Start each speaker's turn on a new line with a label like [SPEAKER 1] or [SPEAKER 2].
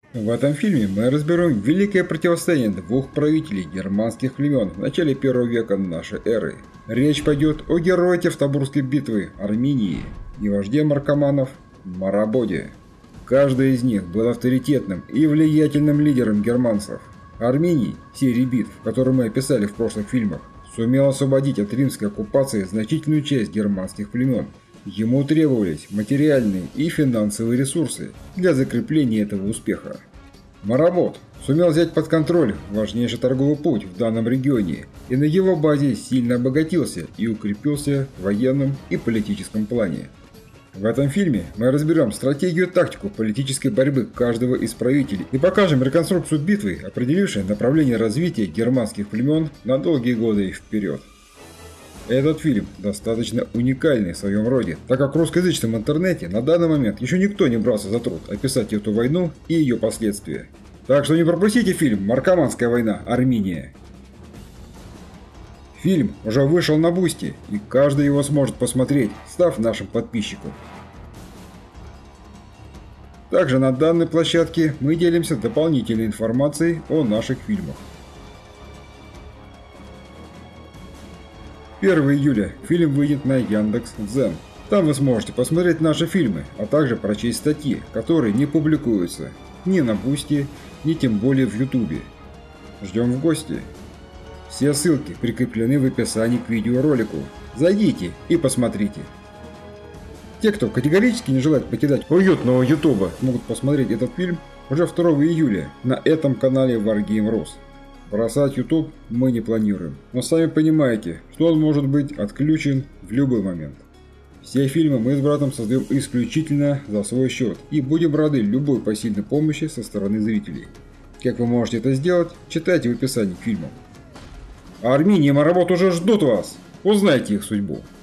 [SPEAKER 1] В этом фильме мы разберем великое противостояние двух правителей германских племен в начале 1 века нашей эры. Речь пойдет о герое Тевтобурской битвы Арминии и вожде наркоманов Марабоде. Каждый из них был авторитетным и влиятельным лидером германцев. Арминий, серии битв, которые мы описали в прошлых фильмах, сумел освободить от римской оккупации значительную часть германских племен. Ему требовались материальные и финансовые ресурсы для закрепления этого успеха. Марабод сумел взять под контроль важнейший торговый путь в данном регионе и на его базе сильно обогатился и укрепился в военном и политическом плане. В этом фильме мы разберем стратегию и тактику политической борьбы каждого из правителей и покажем реконструкцию битвы, определившей направление развития германских племен на долгие годы вперед. Этот фильм достаточно уникальный в своем роде, так как в русскоязычном интернете на данный момент еще никто не брался за труд описать эту войну и ее последствия. Так что не пропустите фильм «Маркоманская война. Арминия». Фильм уже вышел на Бусти, и каждый его сможет посмотреть, став нашим подписчиком. Также на данной площадке мы делимся дополнительной информацией о наших фильмах. 1 июля фильм выйдет на Яндекс.Дзен. Там вы сможете посмотреть наши фильмы, а также прочесть статьи, которые не публикуются ни на Бусти, ни тем более в Ютубе. Ждем в гости. Все ссылки прикреплены в описании к видеоролику. Зайдите и посмотрите. Те, кто категорически не желает покидать уютного Ютуба, могут посмотреть этот фильм уже 2 июля на этом канале Wargame.Rus. Бросать YouTube мы не планируем, но сами понимаете, что он может быть отключен в любой момент. Все фильмы мы с братом создаем исключительно за свой счет и будем рады любой посильной помощи со стороны зрителей. Как вы можете это сделать, читайте в описании к фильмам. Арминия и Марабод уже ждут вас, узнайте их судьбу.